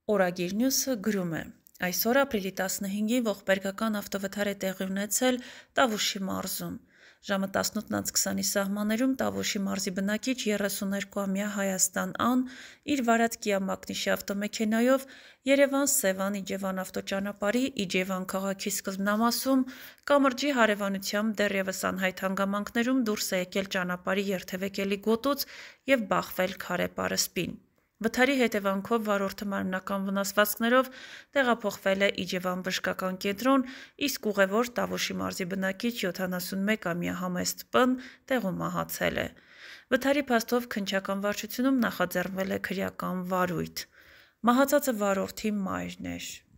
Օրագիր նյուսը գրում է. Այսօր ապրիլի 15-ի ողբերգական ավտովթար է տեղի ունեցել Տավուշի մարզում։ Ժամը 18:20-ի սահմաններում Տավուշի մարզի բնակիչ 32-ամյա Հայաստան Ան իր վարած Կիա Մակնիշի ավտոմեքենայով Երևան-Սևան Իջևան ավտոճանապարհի Իջևան քաղաքի սկզբնամասում կամրջի հարևանությամբ դեռևս անհայտ հանգամանքներում դուրս է եկել ճանապարհի երթևեկելի գոտուց և բախվել քարե պարսպին։ Վթարի հետևանքով վարորդը մարմնական վնասվածքներով տեղափոխվել է Իջևան բժշկական կենտրոն, իսկ ուղևոր Տավուշի մարզի բնակիչ 71-ամյա Համեստ П-ն տեղում մահացել է։ Վթարի փաստով քննչական վարչությունում նախաձեռնվել է քրեական վարույթ։ Մահացածը վարորդի մայրն էր։